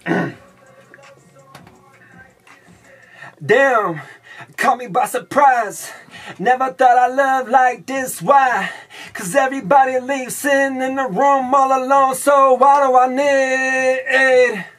Damn, caught me by surprise. Never thought I'd love like this, why? Cause everybody leaves sitting in the room all alone. So why do I need